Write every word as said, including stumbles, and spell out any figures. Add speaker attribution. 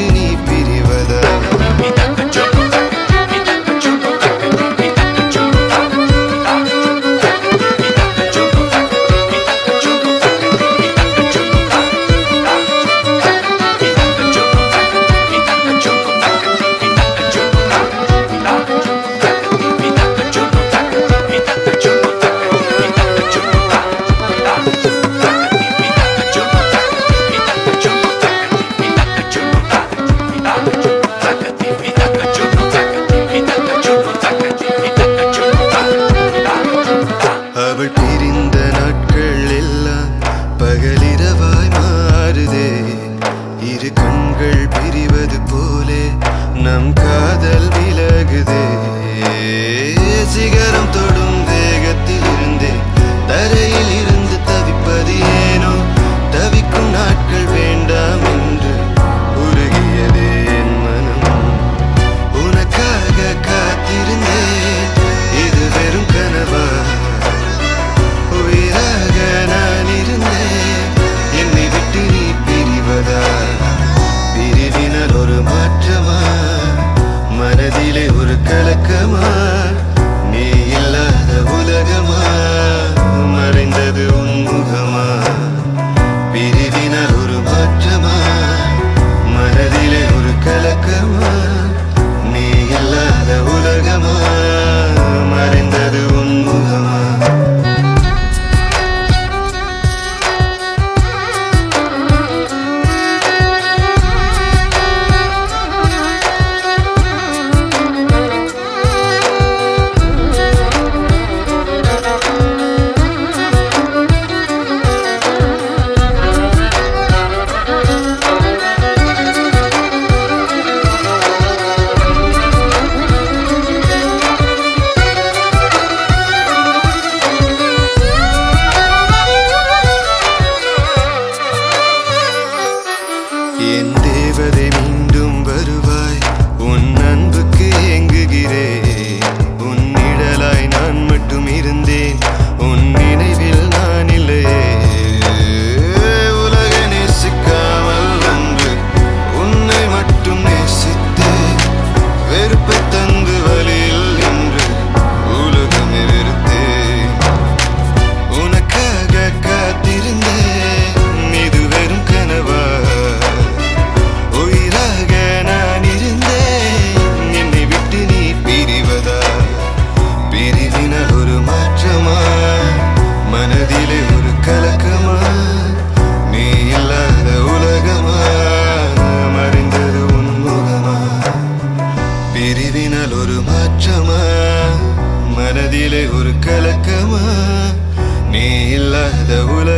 Speaker 1: நீ பிரிவதா அவள் பிரிந்த நாட்கள் எல்லாம் பகலிரவாய் மாறுதே இரு கண்கள் பிரிவது போலே நம் காதல் விலகுதே சிகரம் தொடும் வேகத்தில் இருந்தே தரையில் இருந்து தவிப்பது ஏனோ தவிக்கும் நாட்கள் வேண்டாம் என்று உருகியதே என் மனம் உனக்காக காத்திருந்தேன் இது வெறும் கனவா உயிராக நான் இருந்தேன் என்னை விட்டு நீ பிரிவதா பிரிவினால் ஒரு மாற்றமா மனதிலே ஒரு கலக்கமா நீ இல்லாத உலகமா மறைந்தது உன்முகமா பிரிவினால் ஒரு மாற்றமா மனதிலே ஒரு கலக்கமா நீ இல்லாத உலகமா மறைந்தது உன்முகமா என் தேவதை மீண்டும் வருவாய் உன் அன்புக்கு ஏங்குகிறேன் உன் நிழலாய் நான் மட்டும் இருந்தேன் உன் நினைவில் நான் இல்லையே உலக நேசிக்காமல் அன்பு உன்னை மட்டும் நேசித்தேன் வெறுப்பை தந்து வழியில் நின்று உலகமே வெறுத்தேன் உனக்காக காத்திருந்தேன் இது வெறும் கனவா ஒரு மாற்றமா மனதிலே ஒரு கலக்கமா நீ இல்லாத உலகமா மறைந்தது உன்முகமா பிரிவினால் ஒரு மாற்றமா மனதிலே ஒரு கலக்கமா நீ இல்லாத உலக